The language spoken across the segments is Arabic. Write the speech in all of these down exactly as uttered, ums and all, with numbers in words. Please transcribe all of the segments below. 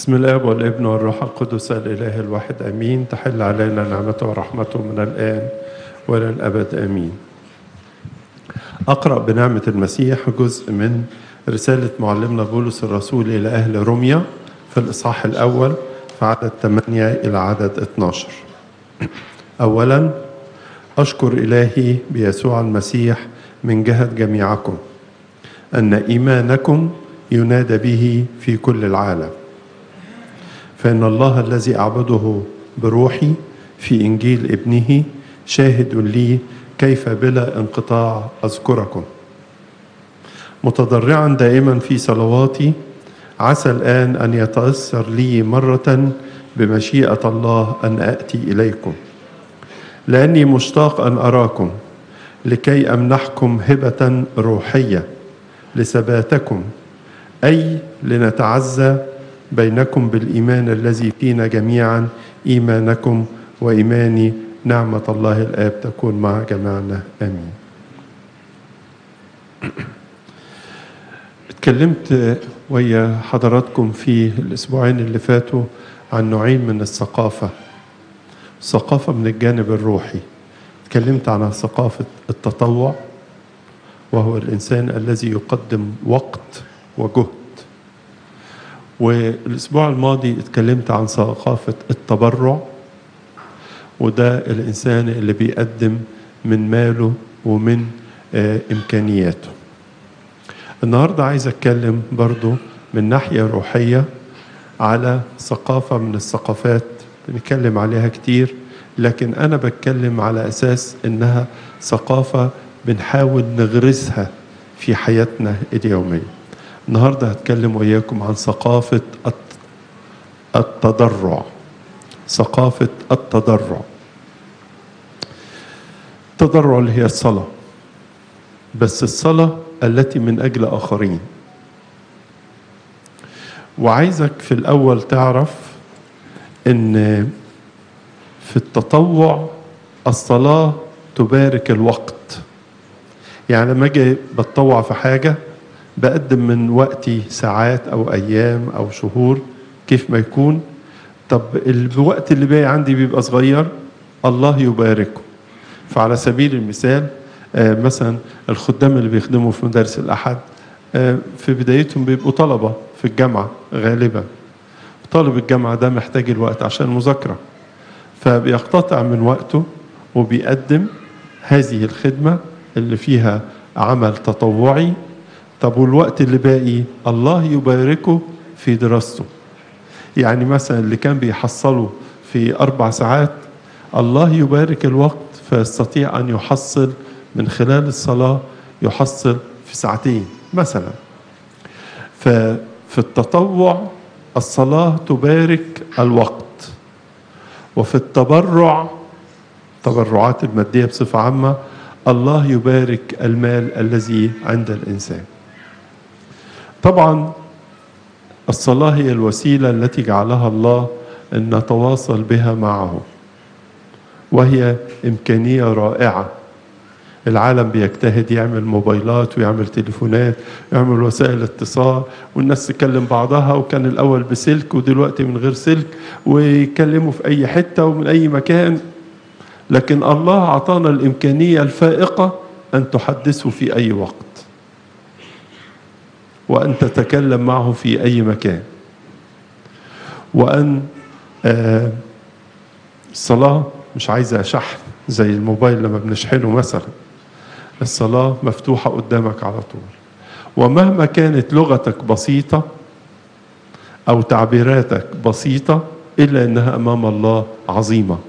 بسم الآب والابن والروح القدس الإله الواحد أمين. تحل علينا نعمته ورحمته من الآن وإلى الأبد أمين. أقرأ بنعمة المسيح جزء من رسالة معلمنا بولس الرسول إلى أهل روميا في الإصحاح الأول في عدد ثمانية إلى عدد اثناشر. أولا، أشكر إلهي بيسوع المسيح من جهة جميعكم أن إيمانكم ينادى به في كل العالم، فإن الله الذي أعبده بروحي في إنجيل ابنه شاهد لي كيف بلا انقطاع أذكركم، متضرعا دائما في صلواتي عسى الآن أن يتيسر لي مرة بمشيئة الله أن آتي إليكم، لأني مشتاق أن أراكم لكي أمنحكم هبة روحية لثباتكم، أي لنتعزى بينكم بالإيمان الذي فينا جميعا، إيمانكم وإيماني، نعمة الله الآب تكون مع جميعنا آمين. اتكلمت ويا حضراتكم في الأسبوعين اللي فاتوا عن نوعين من الثقافة. ثقافة من الجانب الروحي، اتكلمت عن ثقافة التطوع، وهو الإنسان الذي يقدم وقت وجهد. والأسبوع الماضي اتكلمت عن ثقافة التبرع، وده الإنسان اللي بيقدم من ماله ومن آه إمكانياته. النهاردة عايز أتكلم برضو من ناحية روحية على ثقافة من الثقافات بنتكلم عليها كتير، لكن أنا بتكلم على أساس إنها ثقافة بنحاول نغرسها في حياتنا اليومية. النهاردة هتكلم وياكم عن ثقافة التضرع. ثقافة التضرع التضرع اللي هي الصلاة، بس الصلاة التي من أجل آخرين. وعايزك في الأول تعرف إن في التطوع الصلاة تبارك الوقت. يعني لما أجي بتطوع في حاجة بقدم من وقتي ساعات أو أيام أو شهور كيف ما يكون. طب الوقت اللي باقي عندي بيبقى صغير، الله يباركه. فعلى سبيل المثال آه مثلا الخدام اللي بيخدموا في مدارس الأحد آه في بدايتهم بيبقوا طلبة في الجامعة غالبا. طالب الجامعة ده محتاج الوقت عشان مذاكرة، فبيقتطع من وقته وبيقدم هذه الخدمة اللي فيها عمل تطوعي. طب والوقت اللي باقي الله يباركه في دراسته. يعني مثلا اللي كان بيحصله في أربع ساعات الله يبارك الوقت فيستطيع أن يحصل من خلال الصلاة، يحصل في ساعتين مثلا. ففي التطوع الصلاة تبارك الوقت، وفي التبرع التبرعات المادية بصفة عامة الله يبارك المال الذي عند الإنسان. طبعا الصلاة هي الوسيلة التي جعلها الله أن نتواصل بها معه، وهي إمكانية رائعة. العالم بيجتهد يعمل موبايلات ويعمل تليفونات ويعمل وسائل اتصال، والناس تكلم بعضها، وكان الأول بسلك ودلوقتي من غير سلك، ويكلموا في أي حتة ومن أي مكان. لكن الله أعطانا الإمكانية الفائقة أن تحدثه في أي وقت، وأن تتكلم معه في أي مكان، وأن آه الصلاة مش عايزة شحن زي الموبايل لما بنشحنه مثلا. الصلاة مفتوحة قدامك على طول، ومهما كانت لغتك بسيطة أو تعبيراتك بسيطة إلا أنها أمام الله عظيمة.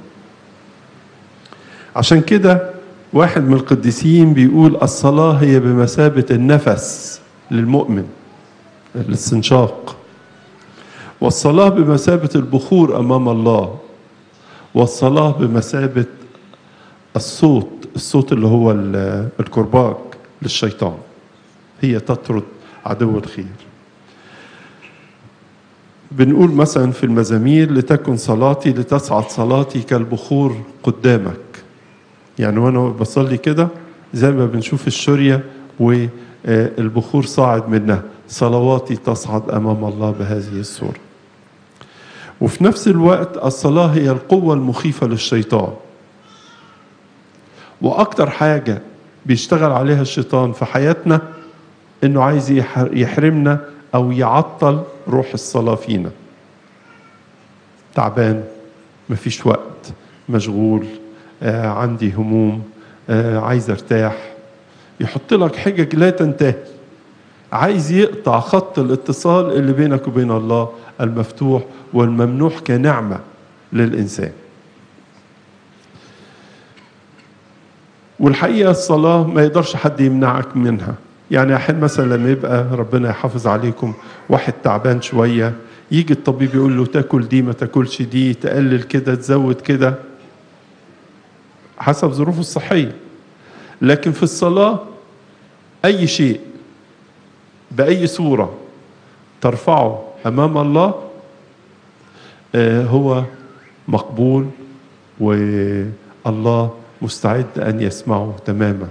عشان كده واحد من القديسين بيقول الصلاة هي بمثابة النفس للمؤمن، الاستنشاق، والصلاة بمثابة البخور أمام الله، والصلاة بمثابة الصوت الصوت اللي هو الكرباج للشيطان، هي تطرد عدو الخير. بنقول مثلا في المزامير لتكن صلاتي لتصعد صلاتي كالبخور قدامك. يعني وانا بصلي كده زي ما بنشوف الشرية والبخور صاعد منها، صلواتي تصعد أمام الله بهذه الصورة. وفي نفس الوقت الصلاة هي القوة المخيفة للشيطان. وأكتر حاجة بيشتغل عليها الشيطان في حياتنا إنه عايز يحرمنا أو يعطل روح الصلاة فينا. تعبان، مفيش وقت، مشغول، آه عندي هموم، آه عايز ارتاح، يحط لك حجج لا تنتهي، عايز يقطع خط الاتصال اللي بينك وبين الله المفتوح والممنوح كنعمة للإنسان. والحقيقة الصلاة ما يقدرش حد يمنعك منها. يعني أحيانا مثلا لما يبقى ربنا يحافظ عليكم واحد تعبان شوية، يجي الطبيب يقول له تاكل دي ما تاكلش دي، تقلل كده تزود كده حسب ظروفه الصحية. لكن في الصلاة أي شيء بأي صورة ترفعه أمام الله هو مقبول، والله مستعد أن يسمعه تماما.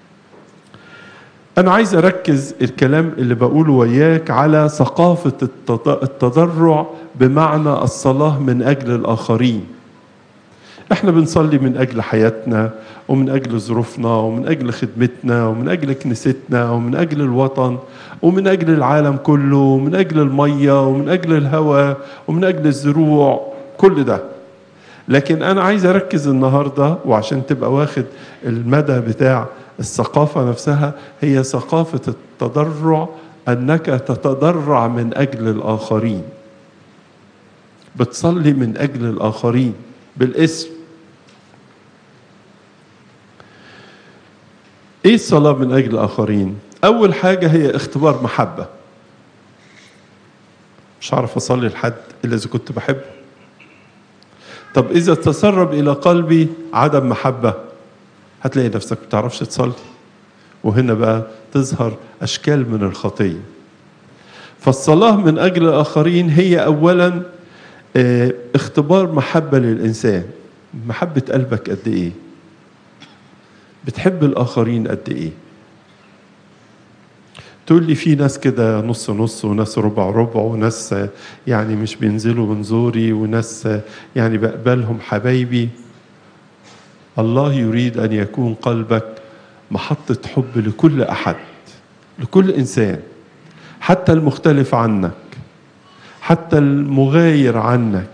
أنا عايز أركز الكلام اللي بقوله وياك على ثقافة التضرع بمعنى الصلاة من أجل الآخرين. احنا بنصلي من أجل حياتنا ومن أجل ظروفنا ومن أجل خدمتنا ومن أجل كنيستنا ومن أجل الوطن ومن أجل العالم كله ومن أجل المية ومن أجل الهواء ومن أجل الزروع، كل ده. لكن أنا عايز أركز النهاردة، وعشان تبقى واخد المدى بتاع الثقافة نفسها، هي ثقافة التضرع، أنك تتضرع من أجل الآخرين، بتصلي من أجل الآخرين بالاسم. إيه الصلاة من أجل الآخرين؟ أول حاجة هي اختبار محبة. مش عارف أصلي لحد إلا إذا كنت بحبه. طب إذا تسرب إلى قلبي عدم محبة، هتلاقي نفسك ما بتعرفش تصلي، وهنا بقى تظهر أشكال من الخطية. فالصلاة من أجل الآخرين هي أولا اه اختبار محبة للإنسان. محبة قلبك قد إيه؟ بتحب الآخرين قد إيه؟ تقول لي في ناس كده نص نص، وناس ربع ربع، وناس يعني مش بينزلوا من زوري، وناس يعني بقبلهم حبايبي. الله يريد أن يكون قلبك محطة حب لكل أحد، لكل إنسان، حتى المختلف عنك، حتى المغاير عنك.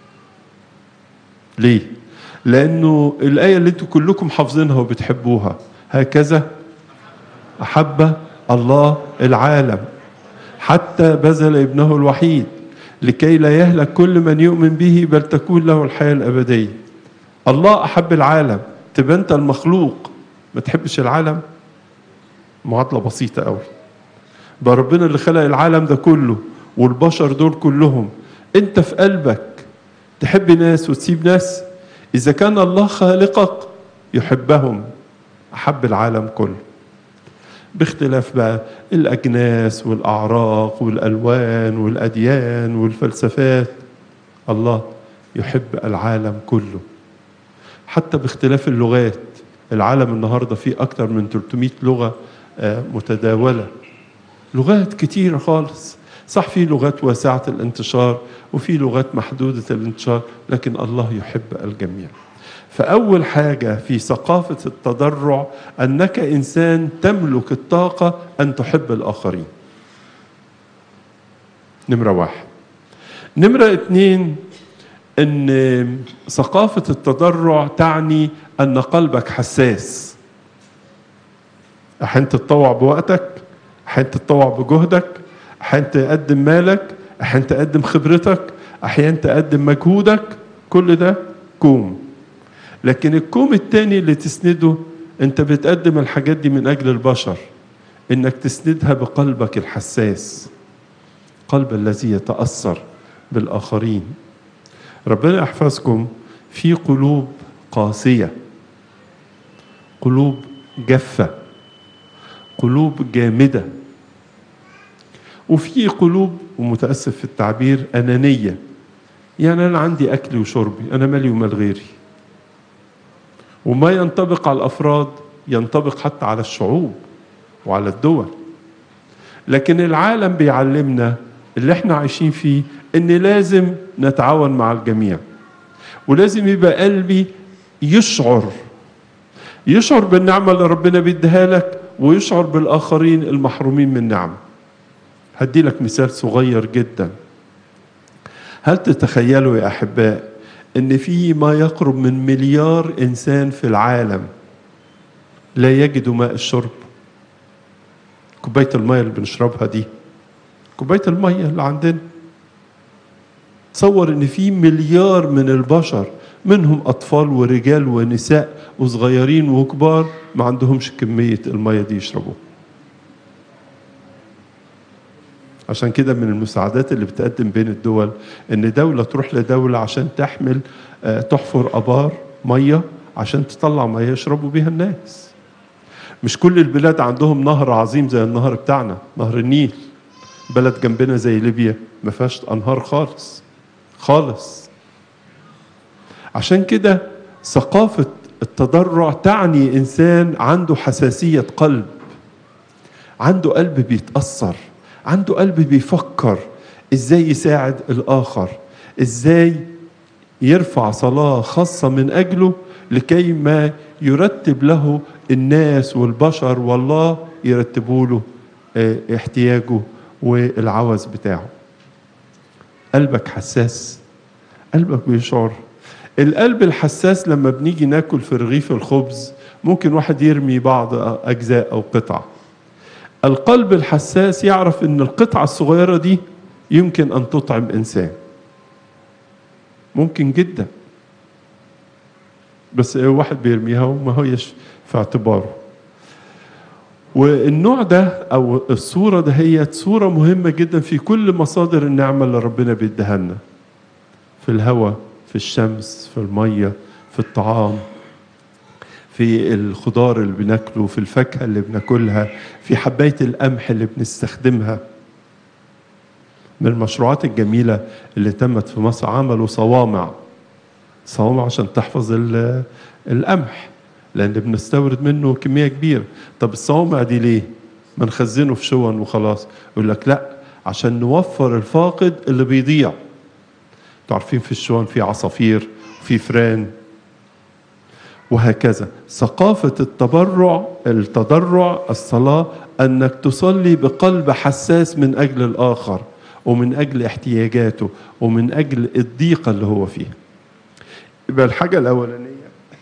ليه؟ لأنه الآية اللي انتوا كلكم حافظينها وبتحبوها، هكذا أحب الله العالم حتى بذل ابنه الوحيد لكي لا يهلك كل من يؤمن به بل تكون له الحياة الأبدية. الله أحب العالم، تبقى أنت المخلوق ما تحبش العالم؟ معادلة بسيطة قوي. بقى ربنا اللي خلق العالم ده كله والبشر دول كلهم، أنت في قلبك تحب ناس وتسيب ناس؟ إذا كان الله خالقك يحبهم، أحب العالم كله، باختلاف بقى الأجناس والأعراق والألوان والأديان والفلسفات. الله يحب العالم كله، حتى باختلاف اللغات. العالم النهاردة فيه أكتر من ثلاثمائة لغة متداولة، لغات كتيرة خالص. صح في لغات واسعة الانتشار وفي لغات محدودة الانتشار، لكن الله يحب الجميع. فأول حاجة في ثقافة التضرع أنك إنسان تملك الطاقة أن تحب الآخرين. نمرة واحد. نمرة اتنين، أن ثقافة التضرع تعني أن قلبك حساس. أحيانا تتطوع بوقتك، أحيانا تتطوع بجهدك، أحيانا تقدم مالك، أحيانا تقدم خبرتك، أحيانا تقدم مجهودك، كل ده كوم. لكن الكوم التاني اللي تسنده، انت بتقدم الحاجات دي من أجل البشر، انك تسندها بقلبك الحساس، قلب الذي يتأثر بالآخرين. ربنا يحفظكم. في قلوب قاسية، قلوب جافة، قلوب جامدة، وفي قلوب، ومتأسف في التعبير، أنانية. يعني أنا عندي أكلي وشربي، أنا مالي ومال غيري. وما ينطبق على الأفراد ينطبق حتى على الشعوب وعلى الدول. لكن العالم بيعلمنا اللي احنا عايشين فيه إن لازم نتعاون مع الجميع، ولازم يبقى قلبي يشعر يشعر بالنعمة اللي ربنا بيديها لك، ويشعر بالآخرين المحرومين من نعمة. هدي لك مثال صغير جدا. هل تتخيلوا يا أحباء إن في ما يقرب من مليار إنسان في العالم لا يجدوا ماء الشرب؟ كوباية المية اللي بنشربها دي، كوباية المية اللي عندنا، تصور إن في مليار من البشر، منهم أطفال ورجال ونساء وصغيرين وكبار، ما عندهمش كمية المية دي يشربوها. عشان كده من المساعدات اللي بتقدم بين الدول إن دولة تروح لدولة عشان تحمل تحفر أبار مية عشان تطلع مية يشربوا بيها الناس. مش كل البلاد عندهم نهر عظيم زي النهر بتاعنا، نهر النيل. بلد جنبنا زي ليبيا ما فيهاش أنهار خالص خالص. عشان كده ثقافة التضرع تعني إنسان عنده حساسية قلب، عنده قلب بيتأثر، عنده قلب بيفكر إزاي يساعد الآخر، إزاي يرفع صلاة خاصة من أجله لكي ما يرتب له الناس والبشر والله يرتبوا له احتياجه والعوز بتاعه. قلبك حساس، قلبك بيشعر. القلب الحساس لما بنيجي ناكل في رغيف الخبز ممكن واحد يرمي بعض أجزاء أو قطع. القلب الحساس يعرف إن القطعة الصغيرة دي يمكن أن تطعم إنسان، ممكن جدا، بس واحد بيرميها وما هيش في اعتباره. والنوع ده أو الصورة ده هي صورة مهمة جدا في كل مصادر النعمة اللي ربنا بيديها لنا، في الهواء، في الشمس، في المية، في الطعام، في الخضار اللي بناكله، في الفاكهة اللي بناكلها، في حباية القمح اللي بنستخدمها. من المشروعات الجميلة اللي تمت في مصر عملوا صوامع صوامع عشان تحفظ القمح، لأن بنستورد منه كمية كبيرة. طب الصوامع دي ليه؟ ما نخزنه في شون وخلاص. يقول لك لا، عشان نوفر الفاقد اللي بيضيع. تعرفين في الشون في عصافير وفي فران وهكذا. ثقافة التبرع التضرع الصلاة أنك تصلي بقلب حساس من أجل الآخر ومن أجل احتياجاته ومن أجل الضيقة اللي هو فيها. يبقى الحاجة الأولانية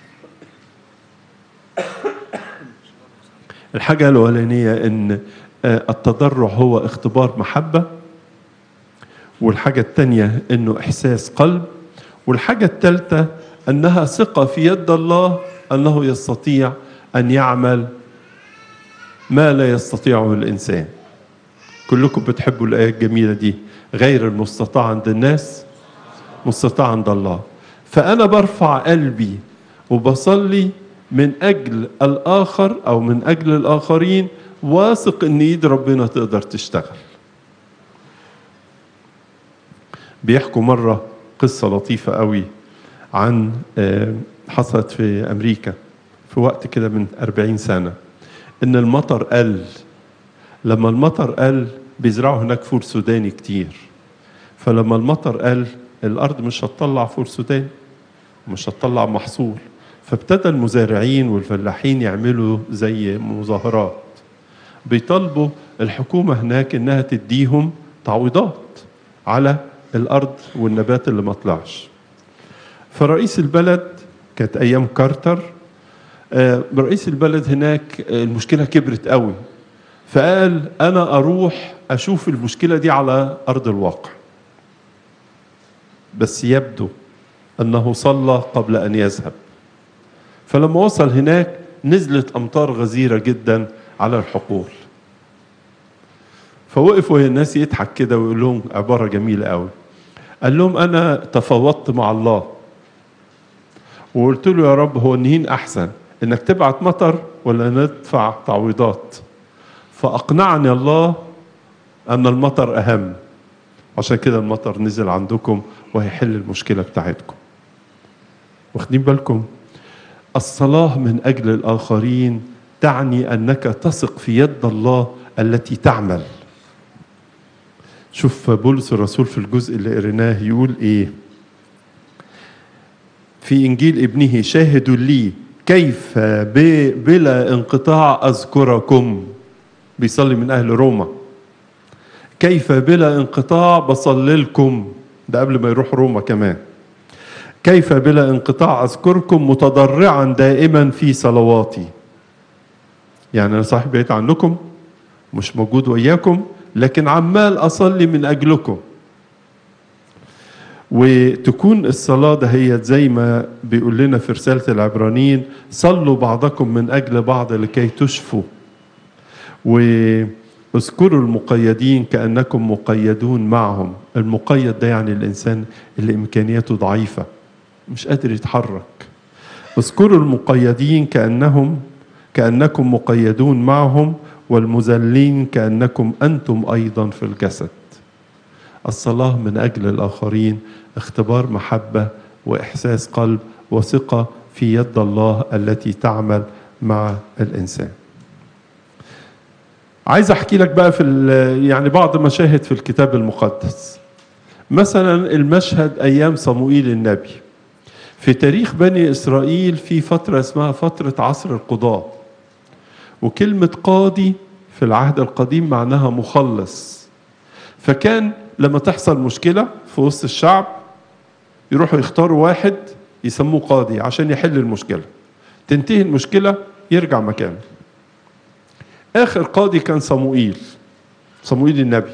الحاجة الأولانية إن التضرع هو اختبار محبة، والحاجة الثانية إنه إحساس قلب، والحاجة الثالثة أنها ثقة في يد الله أنه يستطيع أن يعمل ما لا يستطيعه الإنسان. كلكم بتحبوا الآية الجميلة دي، غير المستطاع عند الناس مستطاع عند الله. فأنا برفع قلبي وبصلي من أجل الآخر أو من أجل الآخرين، واثق أن يد ربنا تقدر تشتغل. بيحكوا مرة قصة لطيفة قوي عن حصلت في أمريكا في وقت كده من أربعين سنة، إن المطر قل. لما المطر قل بيزرعوا هناك فول سوداني كتير، فلما المطر قل الأرض مش هتطلع فول سوداني، مش هتطلع محصول. فابتدى المزارعين والفلاحين يعملوا زي مظاهرات بيطالبوا الحكومة هناك إنها تديهم تعويضات على الأرض والنبات اللي ما طلعش. فرئيس البلد، كانت أيام كارتر، رئيس البلد هناك المشكلة كبرت قوي، فقال أنا أروح أشوف المشكلة دي على أرض الواقع. بس يبدو أنه صلى قبل أن يذهب. فلما وصل هناك نزلت أمطار غزيرة جدا على الحقول. فوقفوا الناس يضحك كده ويقول لهم عبارة جميلة قوي. قال لهم أنا تفاوضت مع الله وقلت له يا رب هو النهين أحسن، إنك تبعت مطر ولا ندفع تعويضات؟ فأقنعني الله أن المطر أهم، عشان كده المطر نزل عندكم وهيحل المشكلة بتاعتكم. واخدين بالكم؟ الصلاة من أجل الآخرين تعني أنك تثق في يد الله التي تعمل. شوف بولس الرسول في الجزء اللي قريناه يقول ايه في انجيل ابنه: شاهدوا لي كيف بلا انقطاع اذكركم. بيصلي من اهل روما. كيف بلا انقطاع بصلي لكم، ده قبل ما يروح روما كمان. كيف بلا انقطاع اذكركم متضرعا دائما في صلواتي. يعني انا صاحب بعيد عنكم، مش موجود وياكم، لكن عمال اصلي من اجلكم. وتكون الصلاة دهيت زي ما بيقول لنا في رسالة العبرانيين: صلوا بعضكم من أجل بعض لكي تشفوا. واذكروا المقيدين كأنكم مقيدون معهم. المقيد ده يعني الإنسان اللي إمكانياته ضعيفة مش قادر يتحرك. اذكروا المقيدين كأنهم كأنكم مقيدون معهم، والمذلين كأنكم أنتم أيضا في الجسد. الصلاة من أجل الآخرين اختبار محبة وإحساس قلب وثقة في يد الله التي تعمل مع الإنسان. عايز أحكي لك بقى في يعني بعض مشاهد في الكتاب المقدس. مثلا المشهد أيام صموئيل النبي. في تاريخ بني إسرائيل في فترة اسمها فترة عصر القضاء، وكلمة قاضي في العهد القديم معناها مخلص. فكان لما تحصل مشكلة في وسط الشعب يروحوا يختاروا واحد يسموه قاضي عشان يحل المشكلة، تنتهي المشكلة يرجع مكانه. آخر قاضي كان صموئيل صموئيل النبي.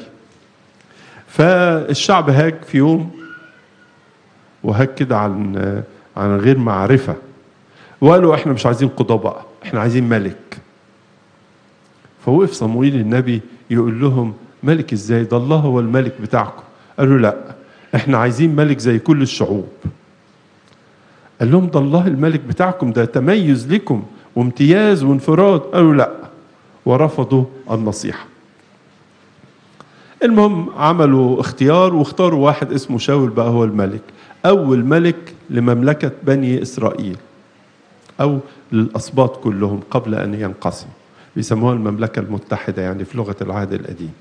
فالشعب هاج في يوم، وهاج كده عن عن غير معرفة، وقالوا احنا مش عايزين قضاء بقى، احنا عايزين ملك. فوقف صموئيل النبي يقول لهم: ملك ازاي؟ ده الله هو الملك بتاعكم. قالوا: لا، احنا عايزين ملك زي كل الشعوب. قال لهم: ده الله الملك بتاعكم، ده تميز لكم وامتياز وانفراد. قالوا: لا، ورفضوا النصيحة. المهم عملوا اختيار واختاروا واحد اسمه شاول بقى هو الملك، أول ملك لمملكة بني إسرائيل أو للأسباط كلهم قبل أن ينقسم. بيسموها المملكة المتحدة يعني في لغة العهد القديم.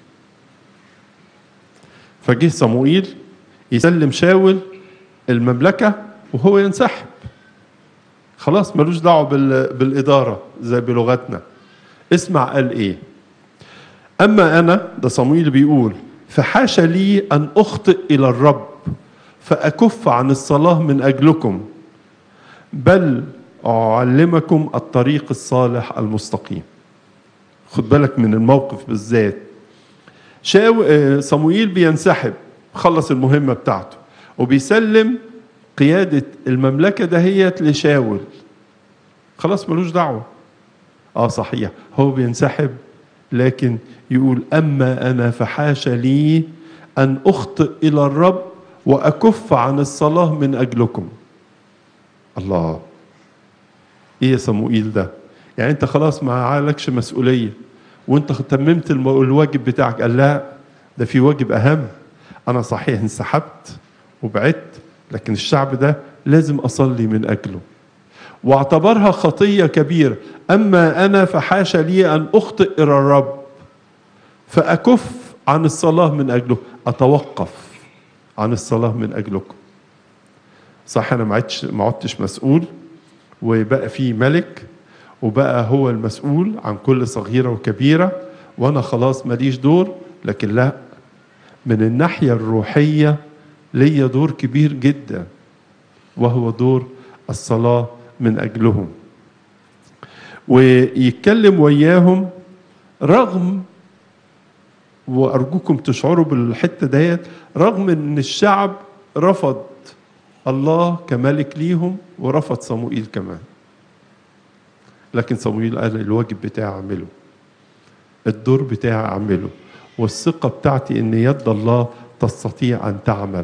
فجه صموئيل يسلم شاول المملكة وهو ينسحب، خلاص ملوش دعوة بالإدارة زي بلغتنا. اسمع قال إيه: أما أنا، ده صموئيل بيقول، فحاشا لي أن أخطئ إلى الرب فأكف عن الصلاة من أجلكم، بل أعلمكم الطريق الصالح المستقيم. خد بالك من الموقف بالذات. شاو صموئيل بينسحب، خلص المهمة بتاعته وبيسلم قيادة المملكة دهيت لشاول، خلاص ملوش دعوة. اه صحيح هو بينسحب، لكن يقول: أما أنا فحاشا لي أن أخطئ إلى الرب وأكف عن الصلاة من أجلكم. الله، إيه يا صموئيل ده؟ يعني أنت خلاص ما عليكش مسؤولية وأنت تممت الواجب بتاعك. قال: لا، ده في واجب أهم. أنا صحيح انسحبت وبعدت، لكن الشعب ده لازم أصلي من أجله. واعتبرها خطية كبيرة. أما أنا فحاشا لي أن أخطئ إلى الرب فأكف عن الصلاة من أجله، أتوقف عن الصلاة من أجلكم. صح، أنا ما عدتش مسؤول، وبقى في ملك وبقى هو المسؤول عن كل صغيرة وكبيرة، وأنا خلاص ماليش دور. لكن لا، من الناحية الروحية ليا دور كبير جدا، وهو دور الصلاة من أجلهم. ويتكلم وياهم رغم، وأرجوكم تشعروا بالحتة ديت، رغم أن الشعب رفض الله كملك ليهم ورفض صموئيل كمان، لكن صموئيل قال: الواجب بتاعي أعمله، الدور بتاعي أعمله، والثقة بتاعتي أن يد الله تستطيع أن تعمل.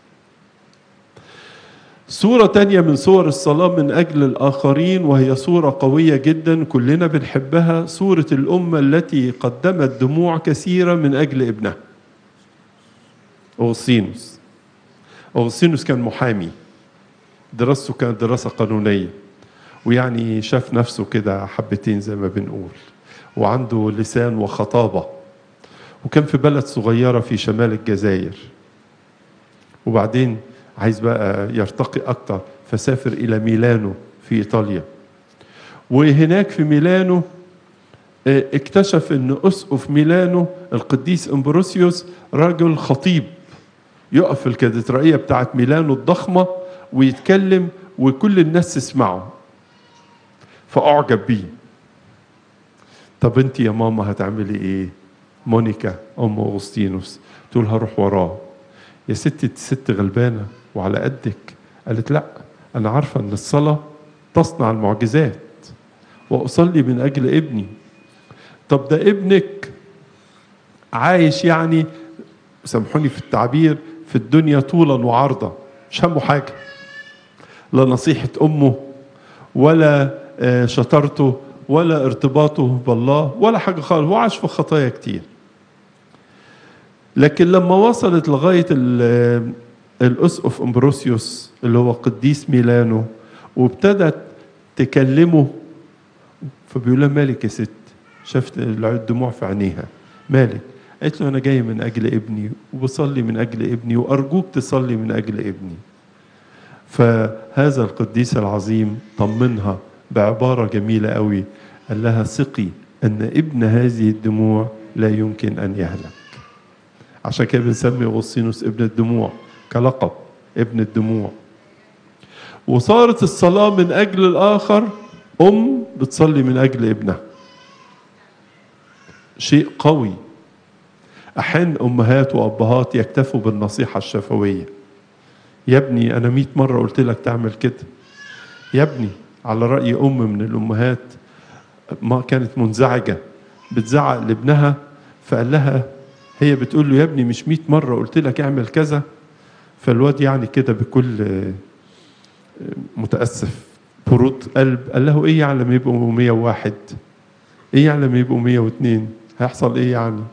صورة تانية من صور الصلاة من أجل الآخرين، وهي صورة قوية جدا كلنا بنحبها، صورة الأمة التي قدمت دموع كثيرة من أجل ابنها أوغسطينوس. أوغسطينوس كان محامي، دراسته كانت دراسة قانونية، ويعني شاف نفسه كده حبتين زي ما بنقول، وعنده لسان وخطابة، وكان في بلد صغيرة في شمال الجزائر، وبعدين عايز بقى يرتقي أكتر فسافر إلى ميلانو في إيطاليا. وهناك في ميلانو اكتشف أن أسقف ميلانو القديس أمبروسيوس راجل خطيب، يقف في الكاتدرائية بتاعت ميلانو الضخمة ويتكلم وكل الناس تسمعه، فأعجب بيه. طب انت يا ماما هتعملي ايه؟ مونيكا ام اغسطينوس تقول هروح وراه. يا ستي ست غلبانة وعلى قدك. قالت لا، انا عارفة ان الصلاة تصنع المعجزات واصلي من اجل ابني. طب ده ابنك عايش يعني، سامحوني في التعبير، في الدنيا طولا وعرضا، مش همه حاجة، لا نصيحة امه ولا شطارته ولا ارتباطه بالله ولا حاجة خالص، هو عاش في خطايا كتير. لكن لما وصلت لغاية الأسقف أمبروسيوس اللي هو قديس ميلانو وابتدت تكلمه، فبيقول لها مالك يا ست؟ شفت الدموع في عينيها، مالك؟ قالت له أنا جاي من أجل ابني وبصلي من أجل ابني وأرجوك تصلي من أجل ابني. فهذا القديس العظيم طمنها بعبارة جميلة قوي، قال لها ثقي أن ابن هذه الدموع لا يمكن أن يهلك. عشان كده بنسمي أغسطينوس ابن الدموع كلقب، ابن الدموع. وصارت الصلاة من أجل الآخر أم بتصلي من أجل ابنها، شيء قوي. أحيانا أمهات وأبهات يكتفوا بالنصيحة الشفوية، يا ابني أنا مئة مرة قلت لك تعمل كده، يا ابني. على رأي أم من الأمهات ما كانت منزعجة بتزعق لابنها، فقال لها، هي بتقول له يا ابني مش مئة مرة قلت لك اعمل كذا، فالواد يعني كده بكل متأسف برود قلب قال له ايه يعني لما يبقوا مية وواحد؟ ايه يعني لما يبقوا مية واثنين؟ هيحصل ايه يعني؟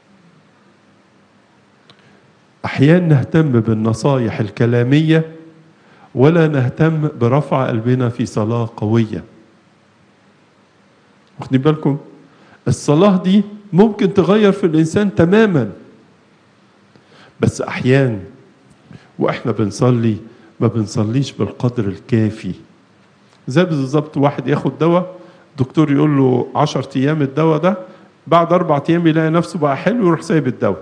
أحيانا نهتم بالنصايح الكلامية ولا نهتم برفع قلبنا في صلاة قوية. واخدين بالكم؟ الصلاة دي ممكن تغير في الإنسان تماما، بس أحيانا وإحنا بنصلي ما بنصليش بالقدر الكافي. زي بالظبط واحد ياخد دواء، دكتور يقول له عشر أيام الدواء ده، بعد أربع أيام يلاقي نفسه بقى حلو ويروح سايب الدواء،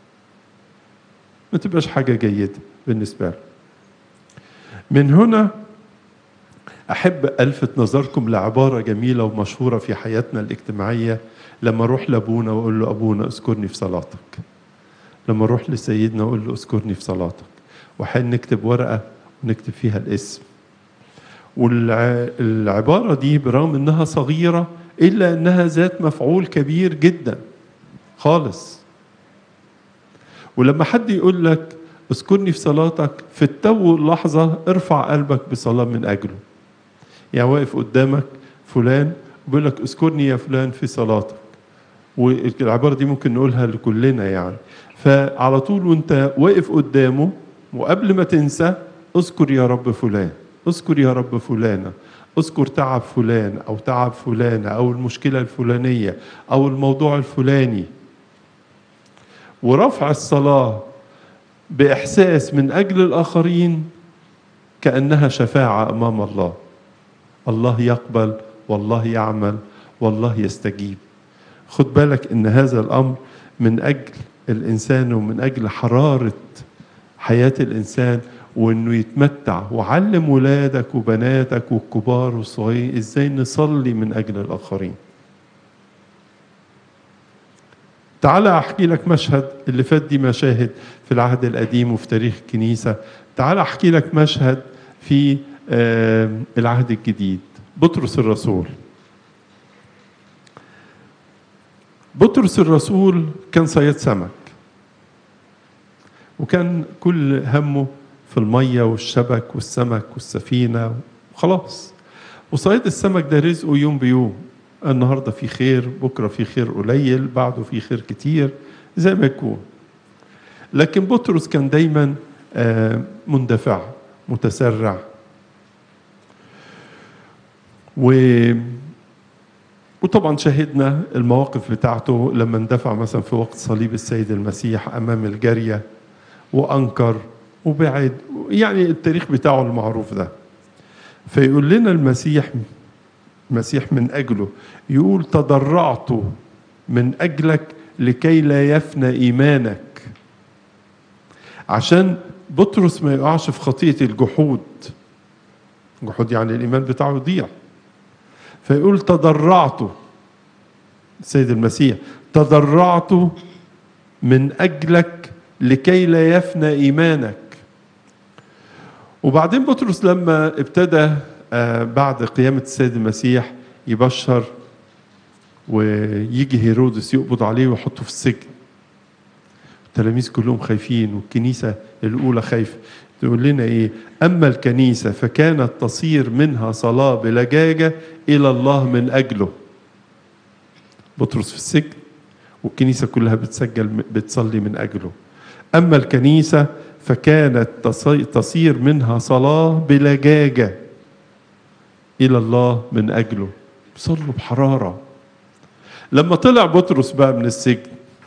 ما تبقاش حاجة جيدة بالنسبة له. من هنا أحب ألفت نظركم لعبارة جميلة ومشهورة في حياتنا الاجتماعية. لما أروح لأبونا وأقول له أبونا أذكرني في صلاتك، لما أروح لسيدنا وأقول له أذكرني في صلاتك، وحين نكتب ورقة ونكتب فيها الاسم. والعبارة دي برغم أنها صغيرة إلا أنها ذات مفعول كبير جدا خالص. ولما حد يقول لك اذكرني في صلاتك، في التو اللحظة ارفع قلبك بصلاة من أجله. يعني واقف قدامك فلان بيقول لك اذكرني يا فلان في صلاتك، والعبارة دي ممكن نقولها لكلنا يعني. فعلى طول وانت واقف قدامه وقبل ما تنسى اذكر يا رب فلان، اذكر يا رب فلانة، اذكر تعب فلان أو تعب فلانة أو المشكلة الفلانية أو الموضوع الفلاني. ورفع الصلاة بإحساس من أجل الآخرين كأنها شفاعة أمام الله. الله يقبل والله يعمل والله يستجيب. خد بالك إن هذا الأمر من أجل الإنسان ومن أجل حرارة حياة الإنسان، وإنه يتمتع. وعلم ولادك وبناتك والكبار والصغيرين إزاي نصلي من أجل الآخرين. تعال أحكي لك مشهد، اللي فات دي مشاهد في العهد القديم وفي تاريخ الكنيسة. تعال أحكي لك مشهد في العهد الجديد. بطرس الرسول. بطرس الرسول كان صياد سمك، وكان كل همه في المية والشبك والسمك والسفينة وخلاص. وصياد السمك ده رزقه يوم بيوم، النهاردة في خير، بكرة في خير قليل، بعده في خير كتير، زي ما يكون. لكن بطرس كان دايما مندفع متسرع. وطبعا شاهدنا المواقف بتاعته لما اندفع مثلا في وقت صليب السيد المسيح أمام الجارية وأنكر وبعد، يعني التاريخ بتاعه المعروف ده. فيقول لنا المسيح المسيح من أجله يقول تضرعت من أجلك لكي لا يفنى إيمانك، عشان بطرس ما يقعش في خطية الجحود. الجحود يعني الإيمان بتاعه يضيع. فيقول تضرعت، السيد المسيح تضرعت من أجلك لكي لا يفنى إيمانك. وبعدين بطرس لما ابتدى بعد قيامة السيد المسيح يبشر ويجي هيرودس يقبض عليه ويحطه في السجن، التلاميذ كلهم خايفين والكنيسة الأولى خايفة. تقول لنا إيه؟ أما الكنيسة فكانت تصير منها صلاة بلجاجة إلى الله من أجله. بطرس في السجن والكنيسة كلها بتسجل بتصلي من أجله. أما الكنيسة فكانت تصير منها صلاة بلجاجة إلى الله من أجله، بيصلوا بحرارة. لما طلع بطرس بقى من السجن،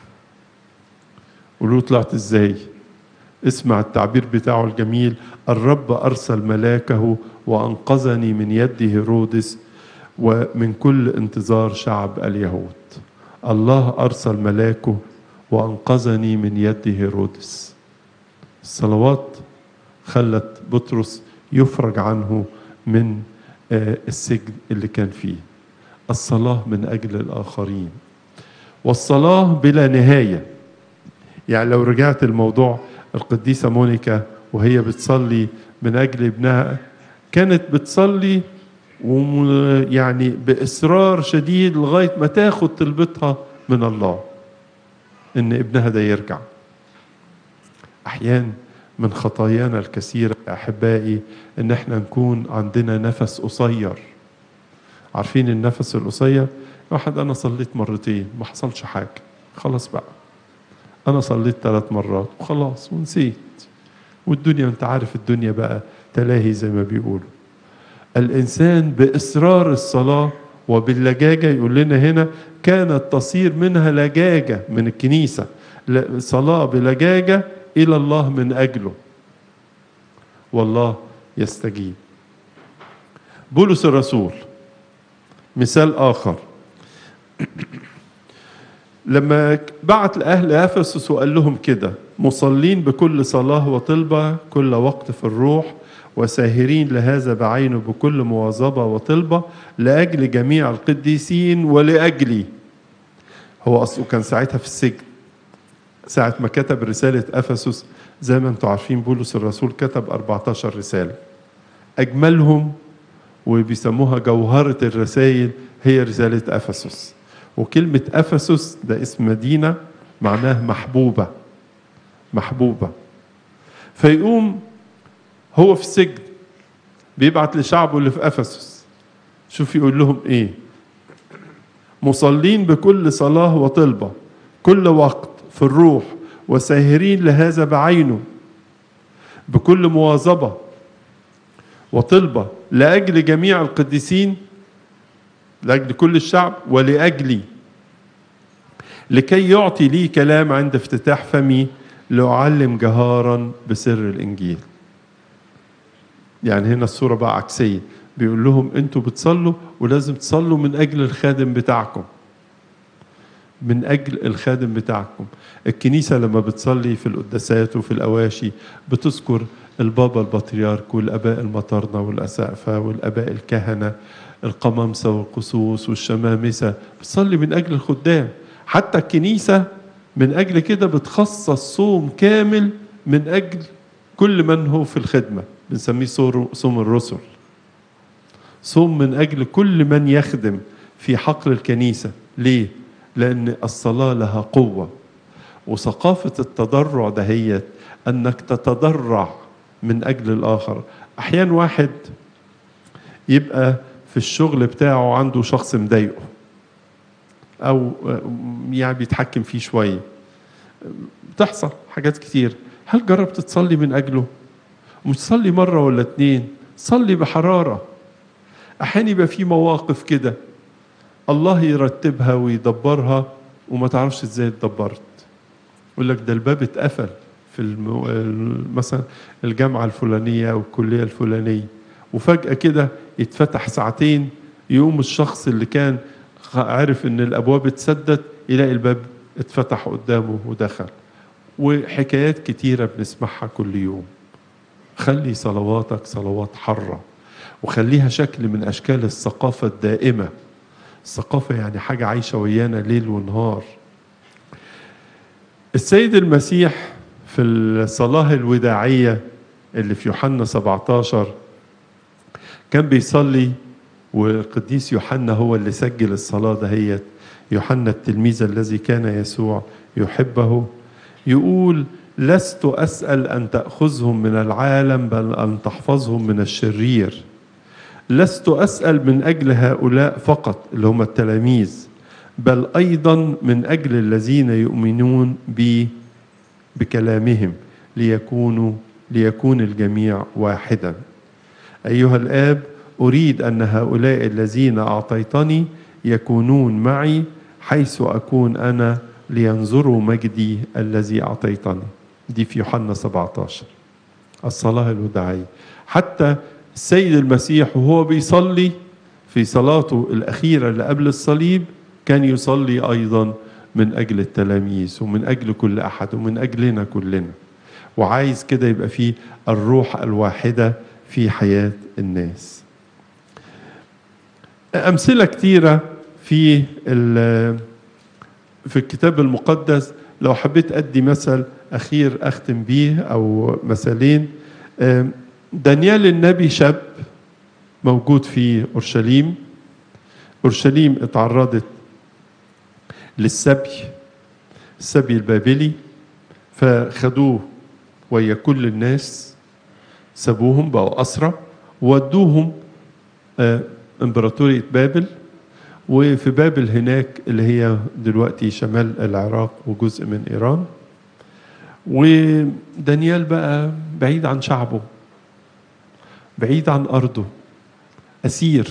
قولوا طلعت إزاي؟ اسمع التعبير بتاعه الجميل: الرب أرسل ملاكه وأنقذني من يد هيرودس ومن كل انتظار شعب اليهود. الله أرسل ملاكه وأنقذني من يد هيرودس. الصلوات خلت بطرس يفرج عنه من السجن اللي كان فيه. الصلاة من أجل الآخرين، والصلاة بلا نهاية. يعني لو رجعت الموضوع، القديسة مونيكا وهي بتصلي من أجل ابنها كانت بتصلي ويعني بإصرار شديد لغاية ما تاخد طلبتها من الله إن ابنها ده يرجع. أحيان من خطايانا الكثيرة يا أحبائي إن احنا نكون عندنا نفس قصير. عارفين النفس القصير؟ واحد أنا صليت مرتين ما حصلش حاجة، خلاص بقى أنا صليت ثلاث مرات وخلاص ونسيت، والدنيا أنت عارف الدنيا بقى تلاهي زي ما بيقولوا. الإنسان بإصرار الصلاة وباللجاجة، يقول لنا هنا كانت تصير منها لجاجة من الكنيسة، صلاة بلجاجة إلى الله من أجله، والله يستجيب. بولس الرسول مثال آخر، لما بعت لأهل أفسس وقال لهم كده: مصلين بكل صلاة وطلبة كل وقت في الروح، وساهرين لهذا بعينه بكل مواظبة وطلبة لأجل جميع القديسين ولأجلي. هو أصله كان ساعتها في السجن ساعة ما كتب رسالة أفسس. زي ما انتم عارفين بولس الرسول كتب أربعة عشر رسالة، أجملهم وبيسموها جوهرة الرسائل هي رسالة أفسس. وكلمة أفسس ده اسم مدينة معناه محبوبة، محبوبة. فيقوم هو في السجن بيبعت لشعبه اللي في أفسس، شوف يقول لهم إيه: مصلين بكل صلاة وطلبة كل وقت في الروح، وساهرين لهذا بعينه بكل مواظبة وطلبة لأجل جميع القديسين، لأجل كل الشعب ولأجلي، لكي يعطي لي كلام عند افتتاح فمي لأعلم جهارا بسر الإنجيل. يعني هنا الصورة بقى عكسية، بيقول لهم انتوا بتصلوا ولازم تصلوا من أجل الخادم بتاعكم، من أجل الخادم بتاعكم. الكنيسة لما بتصلي في القداسات وفي الأواشي بتذكر البابا البطريرك والأباء المطرنة والأسقفة والأباء الكهنة القمامسة والقسوس والشمامسة، بتصلي من أجل الخدام. حتى الكنيسة من أجل كده بتخصص صوم كامل من أجل كل من هو في الخدمة، بنسميه صوم الرسل، صوم من أجل كل من يخدم في حقل الكنيسة. ليه؟ لأن الصلاة لها قوة، وثقافة التضرع دهيت أنك تتضرع من أجل الآخر. أحيان واحد يبقى في الشغل بتاعه عنده شخص مضايقه أو يعني بيتحكم فيه شوية، بتحصل حاجات كتير. هل جربت تصلي من أجله؟ مش تصلي مرة ولا اتنين، صلي بحرارة. أحيانا يبقى في مواقف كده الله يرتبها ويدبرها وما تعرفش ازاي اتدبرت. يقول لك ده الباب اتقفل في المو... مثلا الجامعة الفلانية أو الكلية الفلانية، وفجأة كده يتفتح ساعتين، يقوم الشخص اللي كان عارف ان الأبواب اتسدت يلاقي الباب اتفتح قدامه ودخل. وحكايات كتيرة بنسمعها كل يوم. خلي صلواتك صلوات حرة، وخليها شكل من أشكال الثقافة الدائمة. الثقافة يعني حاجة عايشة ويانا ليل ونهار. السيد المسيح في الصلاة الوداعية اللي في يوحنا سبعة عشر كان بيصلي، والقديس يوحنا هو اللي سجل الصلاة دهيت. يوحنا التلميذ الذي كان يسوع يحبه يقول: لست أسأل أن تأخذهم من العالم بل أن تحفظهم من الشرير. لست أسأل من أجل هؤلاء فقط اللي هم التلاميذ، بل أيضا من أجل الذين يؤمنون بي بكلامهم ليكونوا ليكون الجميع واحدا. أيها الآب، أريد أن هؤلاء الذين أعطيتني يكونون معي حيث أكون أنا، لينظروا مجدي الذي أعطيتني. دي في يوحنا سبعة عشر الصلاة الوداعية. حتى السيد المسيح وهو بيصلي في صلاته الأخيرة اللي قبل الصليب كان يصلي أيضا من أجل التلاميذ ومن أجل كل أحد ومن أجلنا كلنا، وعايز كده يبقى فيه الروح الواحدة في حياة الناس. أمثلة كتيرة في في الكتاب المقدس. لو حبيت أدي مثل أخير أختم بيه أو مثالين. دانيال النبي شاب موجود في أورشليم. أورشليم اتعرضت للسبي، السبي البابلي، فخدوه ويا كل الناس، سابوهم بقوا أسرى وودوهم إمبراطورية بابل. وفي بابل هناك اللي هي دلوقتي شمال العراق وجزء من إيران. ودانيال بقى بعيد عن شعبه، بعيد عن أرضه، أسير.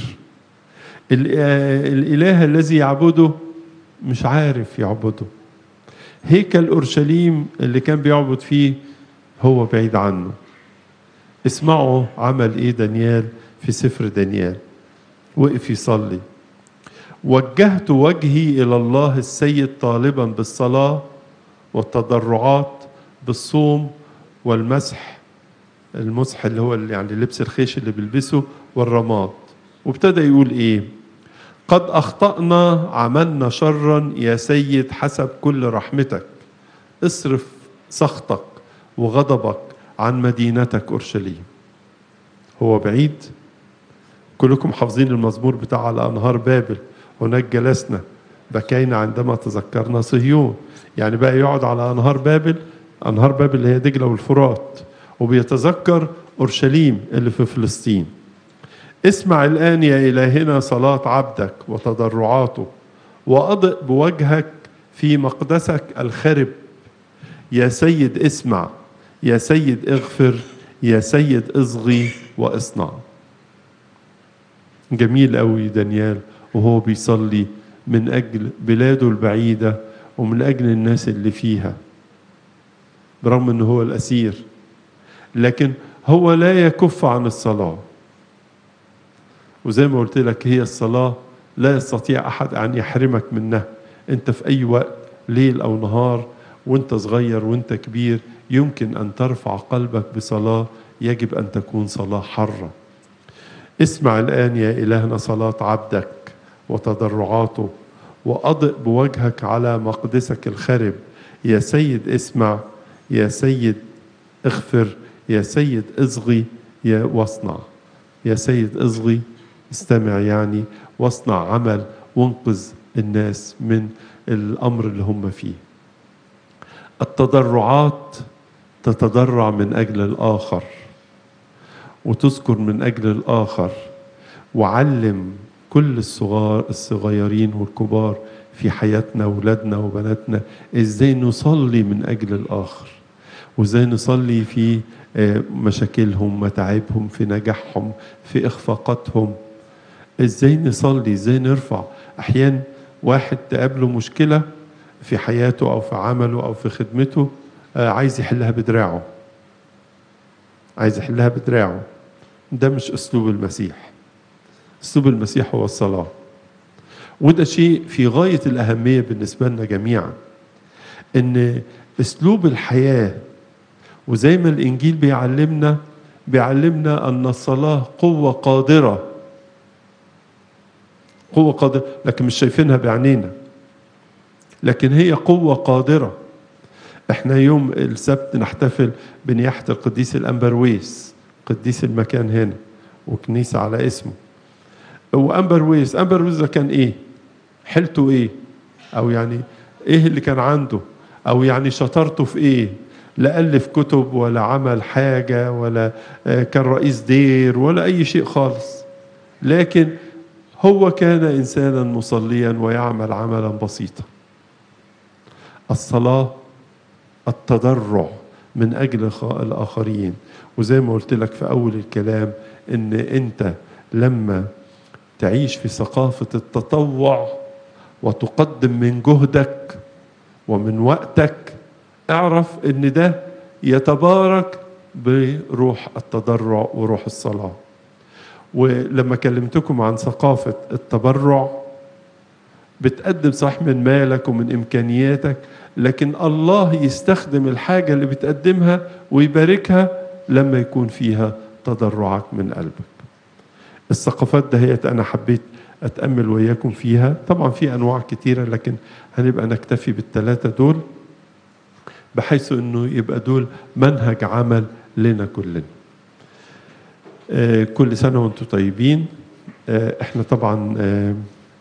الإله الذي يعبده مش عارف يعبده. هيكل أورشليم اللي كان بيعبد فيه هو بعيد عنه. اسمعوا عمل إيه دانيال في سفر دانيال. وقف يصلي: وجهت وجهي إلى الله السيد طالبا بالصلاة والتضرعات بالصوم والمسح، المسح اللي هو اللي يعني لبس الخيش اللي بيلبسه، والرماد. وابتدى يقول إيه: قد أخطأنا، عملنا شرا يا سيد حسب كل رحمتك، اصرف سخطك وغضبك عن مدينتك أورشليم. هو بعيد. كلكم حافظين المزمور بتاع على أنهار بابل هناك جلسنا بكينا عندما تذكرنا صهيون. يعني بقى يقعد على أنهار بابل، أنهار بابل اللي هي دجلة والفرات، وبيتذكر أورشليم اللي في فلسطين. اسمع الآن يا إلهنا صلاة عبدك وتضرعاته، وأضئ بوجهك في مقدسك الخرب. يا سيد اسمع، يا سيد اغفر، يا سيد اصغي واصنع. جميل قوي دانيال وهو بيصلي من أجل بلاده البعيدة ومن أجل الناس اللي فيها، برغم أنه هو الأسير، لكن هو لا يكف عن الصلاة. وزي ما قلت لك هي الصلاة لا يستطيع أحد أن يحرمك منها. أنت في أي وقت، ليل أو نهار، وأنت صغير وأنت كبير، يمكن أن ترفع قلبك بصلاة. يجب أن تكون صلاة حرة. اسمع الآن يا إلهنا صلاة عبدك وتضرعاته، وأضئ بوجهك على مقدسك الخرب. يا سيد اسمع، يا سيد اغفر، يا سيد اصغي يا واصنع. يا سيد اصغي، استمع يعني، واصنع عمل وانقذ الناس من الأمر اللي هم فيه. التضرعات تتضرع من أجل الآخر وتذكر من أجل الآخر. وعلم كل الصغار الصغيرين والكبار في حياتنا، أولادنا وبناتنا، إزاي نصلي من أجل الآخر، وإزاي نصلي في مشاكلهم، متاعبهم، في نجاحهم، في إخفاقاتهم. ازاي نصلي، ازاي نرفع. احيانا واحد تقابله مشكلة في حياته او في عمله او في خدمته، آه عايز يحلها بدراعه، عايز يحلها بدراعه. ده مش اسلوب المسيح. اسلوب المسيح هو الصلاة، وده شيء في غاية الأهمية بالنسبة لنا جميعا، ان اسلوب الحياة. وزي ما الانجيل بيعلمنا بيعلمنا ان الصلاة قوة قادرة، قوة قادرة، لكن مش شايفينها بعينينا، لكن هي قوة قادرة. احنا يوم السبت نحتفل بنياحة القديس الأنبرويس، قديس المكان هنا وكنيسة على اسمه. وأنبرويس أنبرويس ده كان ايه؟ حيلته ايه؟ او يعني ايه اللي كان عنده؟ او يعني شطارته في ايه؟ لا ألف كتب ولا عمل حاجة ولا كان رئيس دير ولا أي شيء خالص، لكن هو كان إنسانا مصليا ويعمل عملا بسيطا. الصلاة التضرع من أجل الآخرين. وزي ما قلت لك في أول الكلام، إن أنت لما تعيش في ثقافة التطوع وتقدم من جهدك ومن وقتك، اعرف إن ده يتبارك بروح التضرع وروح الصلاة. ولما كلمتكم عن ثقافة التبرع، بتقدم صح من مالك ومن إمكانياتك، لكن الله يستخدم الحاجة اللي بتقدمها ويباركها لما يكون فيها تضرعك من قلبك. الثقافات دهيت أنا حبيت أتأمل وياكم فيها. طبعا في أنواع كتيرة، لكن هنبقى نكتفي بالثلاثة دول، بحيث أنه يبقى دول منهج عمل لنا كلنا. آه كل سنة وانتم طيبين. آه احنا طبعا آه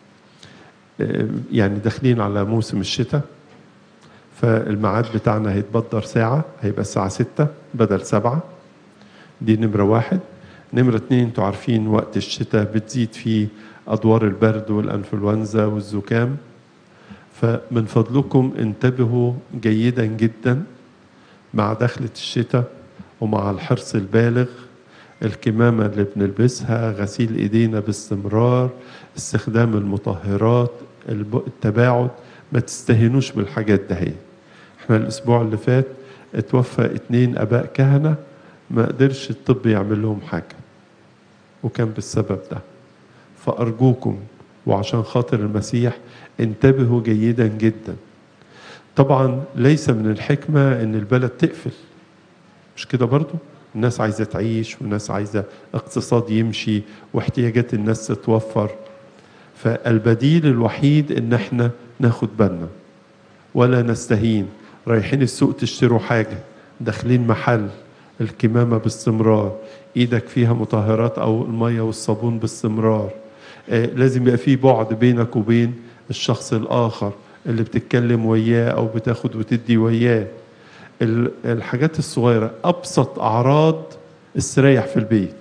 آه يعني داخلين على موسم الشتاء، فالميعاد بتاعنا هيتبدر ساعة، هيبقى الساعة ستة بدل سبعة. دي نمرة واحد. نمرة اتنين، انتوا عارفين وقت الشتاء بتزيد فيه أدوار البرد والأنفلونزا والزكام، فمن فضلكم انتبهوا جيدا جدا مع دخلة الشتاء ومع الحرص البالغ. الكمامة اللي بنلبسها، غسيل ايدينا باستمرار، استخدام المطهرات، التباعد، ما تستهينوش بالحاجات دهي. احنا الاسبوع اللي فات اتوفى اتنين اباء كهنة ما قدرش الطب يعمل لهم حاجة، وكان بالسبب ده. فأرجوكم وعشان خاطر المسيح انتبهوا جيدا جدا. طبعا ليس من الحكمة ان البلد تقفل، مش كده برضو؟ الناس عايزة تعيش، والناس عايزة اقتصاد يمشي، واحتياجات الناس تتوفر. فالبديل الوحيد ان احنا ناخد بالنا ولا نستهين. رايحين السوق تشتروا حاجة، داخلين محل، الكمامة باستمرار، ايدك فيها مطهرات او المية والصابون باستمرار. آه لازم يبقى فيه بعد بينك وبين الشخص الاخر اللي بتتكلم وياه او بتاخد وتدي وياه. الحاجات الصغيرة، ابسط اعراض استريح في البيت،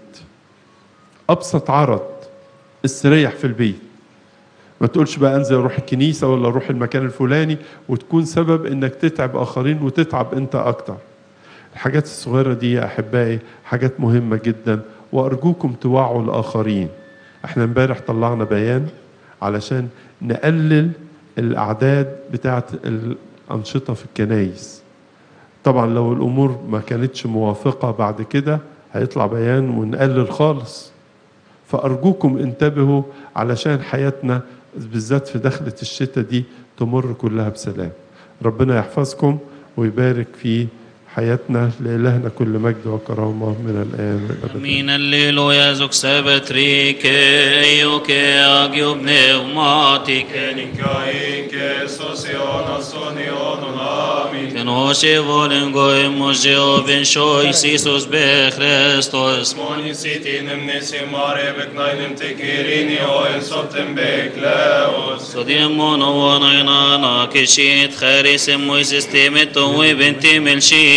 ابسط عرض استريح في البيت. ما تقولش بقى انزل اروح الكنيسة ولا اروح المكان الفلاني وتكون سبب انك تتعب اخرين وتتعب انت اكتر. الحاجات الصغيرة دي يا أحبائي حاجات مهمة جدا، وأرجوكم توعوا الآخرين. احنا امبارح طلعنا بيان علشان نقلل الأعداد بتاعت الأنشطة في الكنايس. طبعا لو الأمور ما كانتش موافقة بعد كده هيطلع بيان ونقلل خالص. فأرجوكم انتبهوا علشان حياتنا بالذات في دخلة الشتاء دي تمر كلها بسلام. ربنا يحفظكم ويبارك في حياتنا. لإلهنا كل مجد وكرامة من الآن والأبد. Min alleluia zog sabatrike ioke agio pneumatike Nikaike sosiono soniono amin. Kenoshe volen goy mojeo ben shois Isus be Christos Moni sitinem nesimare beknainem tekirini oen sotem beklaos. Sodiem mono wanaynana kishit خارس مويس استيمتو وبنتي ملشي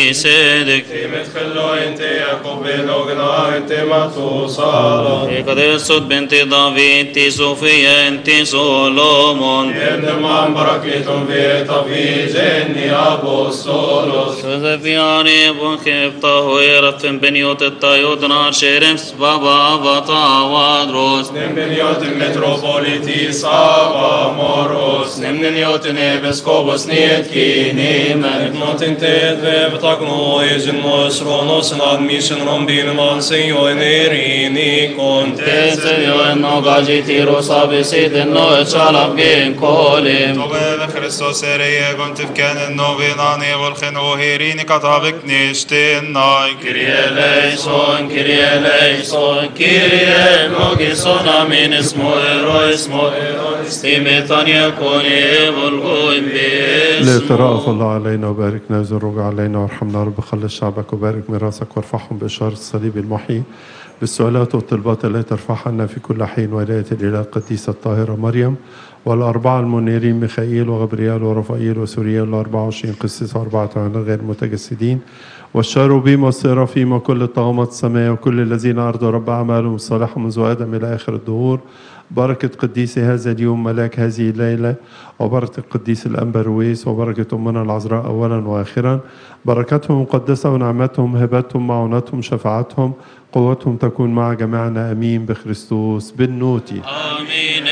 صدق متخلو انت يقبل وقنا انت ما توصل قديسة بنت دافيد تي صوفيا انت سولومون ابن من بركتم في طفي جني أبوستولوس سوزفياني بوخيب طهويرة في بنيوت الطيود نار شيرمس بابا بطا وادروس نمن يوت المتروبوليتي صابا موروس نمن يوت نيبسكوبوس نيت كيني من نوتن تيد بتاكنو يجن موسرونوس ناد ميشن رمبين مان سيو نيريني كونت تسيو انو غاجي تيرو صابي سيد انو اتشالب جين كوليم طبيب خريستوس ريه كنت في كان النوبيناني والخنو هيريني كطابك نشتين ناي كريا ليسون كريا ليسون كريا نوغيسون امين اسمو ايرو اسمو ايرو استيمتان يكون يبلغون لإطراء الله علينا وباركنا وزرق علينا وارحمنا رب خلص شعبك وبارك ميراثك وارفعهم بإشارة الصليب المحيي بالسؤالات والطلبات التي ترفعها لنا في كل حين ولاية الإله القديسة الطاهرة مريم والأربعة المنيرين ميخائيل وغبريال ورفائيل وسوريال والأربعة وعشرين قسيس وأربعة عنا غير متجسدين والشاروبيم والسرافيم وكل الطغمات السماء وكل الذين أرضوا رب أعمالهم الصالحة منذ آدم إلى آخر الدهور بركة قديس هذا اليوم ملاك هذه الليلة وبركة قديس الأنبرويس وبركة أمنا العذراء أولا وآخرا بركتهم مقدسة ونعمتهم هبتهم معونتهم شفاعتهم قوتهم تكون مع جميعنا أمين بخريستوس بالنوتي امين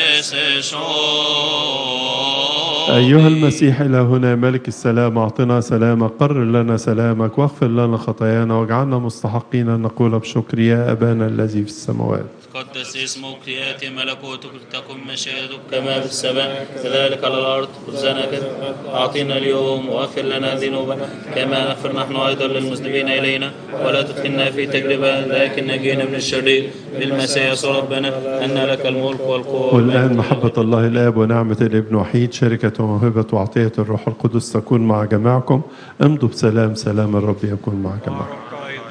أيها المسيح إلى هنا ملك السلام أعطنا سلامك قرر لنا سلامك واغفر لنا خطايانا واجعلنا مستحقين أن نقول بشكر يا أبانا الذي في السماوات قدس اسمك يأتي ملكوتك تكن مشيئتك كما في السماء كذلك على الأرض خبزنا أعطينا اليوم واغفر لنا ذنوبنا كما نغفر نحن أيضا للمذنبين إلينا ولا تدخلنا في تجربة لكن نجينا من الشرير بالمسيح يسوع ربنا أن لك الملك والقوة والآن محبة الله الآب ونعمة الابن وحيد شركة وموهبة وعطية الروح القدس تكون مع جميعكم امضوا بسلام سلام الرب يكون مع جميعكم.